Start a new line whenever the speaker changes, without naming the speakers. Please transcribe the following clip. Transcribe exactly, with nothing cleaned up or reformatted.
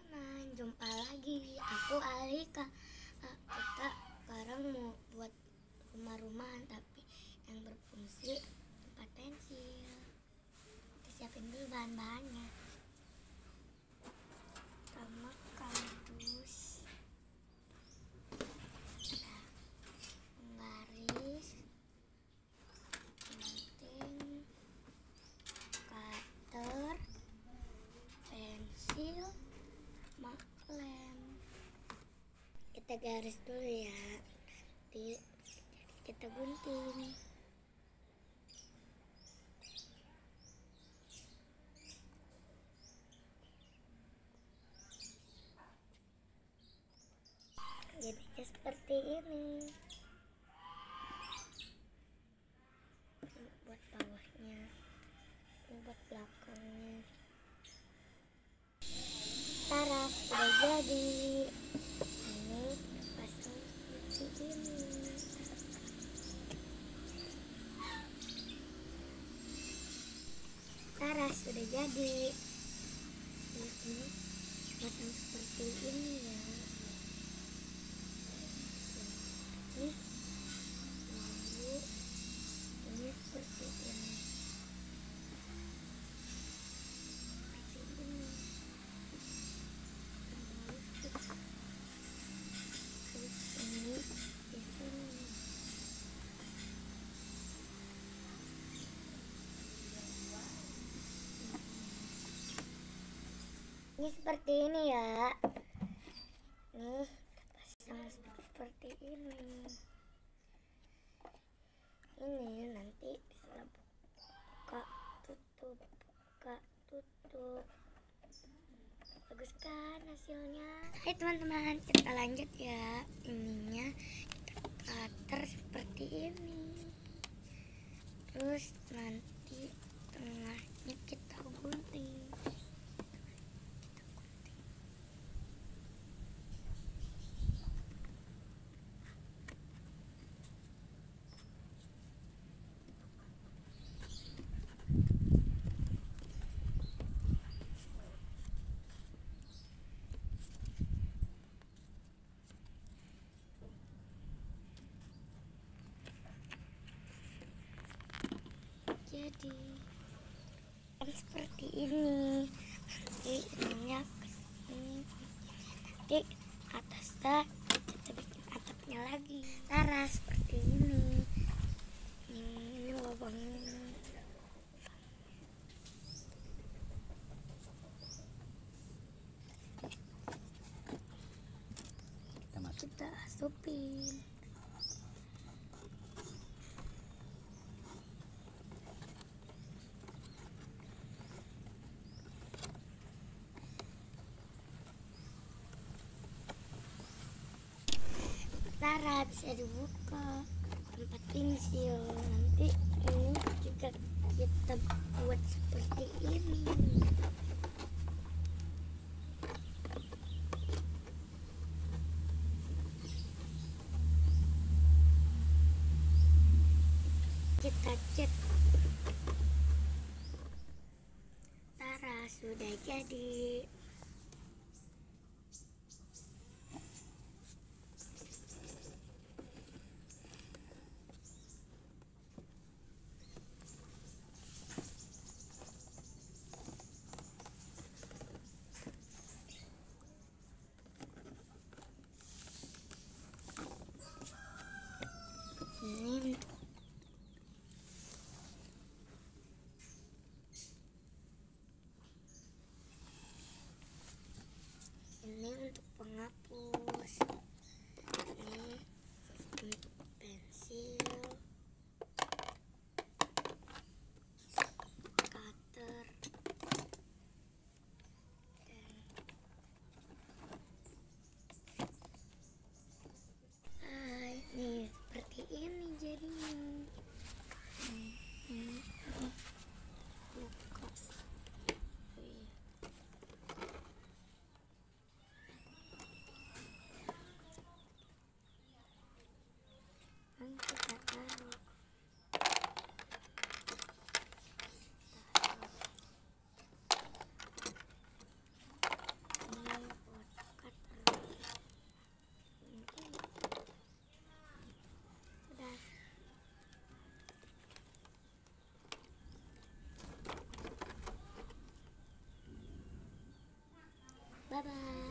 teman-teman, jumpa lagi. Aku Alika. Ah, Kita sekarang mau buat rumah-rumahan tapi yang berfungsi tempat pensil. Kita siapin dulu bahan-bahannya. Pertama kardus, ada penggaris, gunting, cutter, pensil, sama lem. Kita garis dulu ya, di kita gunting. Jadinya seperti ini. Ini buat bawahnya, ini buat belakangnya. Tara, sudah jadi. Ini pasang seperti ini. Tara, sudah jadi. Ini pasang seperti ini ya. Ini lalu ini seperti ini. Seperti ini. Terus ini di sini. Ini seperti ini ya. Nih, kita pasang seperti ini. Ini nanti bisa buka tutup, buka tutup. Bagus kan hasilnya? Hai teman-teman, kita lanjut ya. Ininya kita cutter seperti ini. Terus nanti tengahnya kita gunting. Jadi kan seperti ini. Nanti ininya ini nanti atasnya kita bikin atapnya lagi. Tara seperti ini. Ini lubangnya.
Kita masuk.
Kita asupin. Tara, bisa dibuka tempat pensil. Nanti ini juga kita buat seperti ini. Kita cat. Tara, sudah jadi. Ini ini untuk penghapus. Ini untuk pensil, cutter, dan ah, ini seperti ini jadinya. Nih, ini buka. Wih. Bye bye.